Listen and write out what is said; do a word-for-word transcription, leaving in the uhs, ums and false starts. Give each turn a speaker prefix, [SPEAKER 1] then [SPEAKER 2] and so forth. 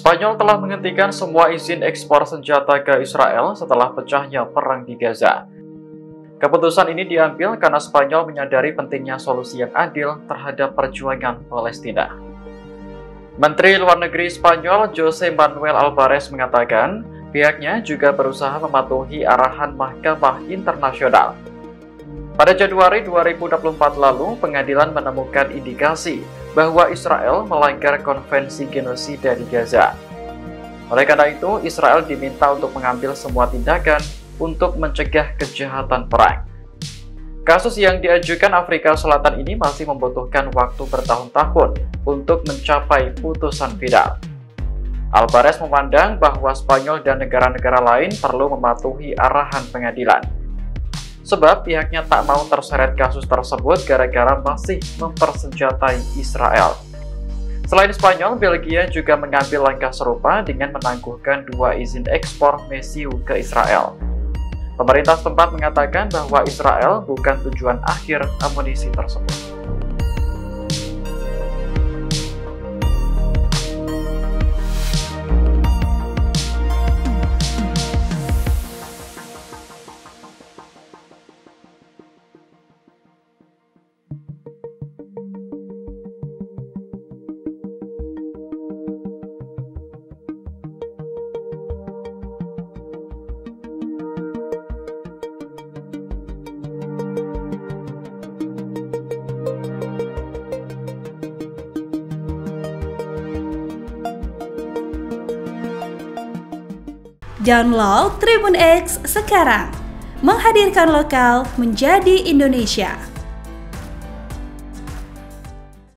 [SPEAKER 1] Spanyol telah menghentikan semua izin ekspor senjata ke Israel setelah pecahnya perang di Gaza. Keputusan ini diambil karena Spanyol menyadari pentingnya solusi yang adil terhadap perjuangan Palestina. Menteri Luar Negeri Spanyol José Manuel Álvarez mengatakan pihaknya juga berusaha mematuhi arahan Mahkamah Internasional. Pada Januari dua ribu dua puluh empat lalu, pengadilan menemukan indikasi bahwa Israel melanggar konvensi genosida di Gaza. Oleh karena itu, Israel diminta untuk mengambil semua tindakan untuk mencegah kejahatan perang. Kasus yang diajukan Afrika Selatan ini masih membutuhkan waktu bertahun-tahun untuk mencapai putusan final. Álvarez memandang bahwa Spanyol dan negara-negara lain perlu mematuhi arahan pengadilan, sebab pihaknya tak mau terseret kasus tersebut gara-gara masih mempersenjatai Israel. Selain Spanyol, Belgia juga mengambil langkah serupa dengan menangguhkan dua izin ekspor mesiu ke Israel. Pemerintah setempat mengatakan bahwa Israel bukan tujuan akhir amunisi tersebut.
[SPEAKER 2] Download Tribun X sekarang, menghadirkan lokal menjadi Indonesia.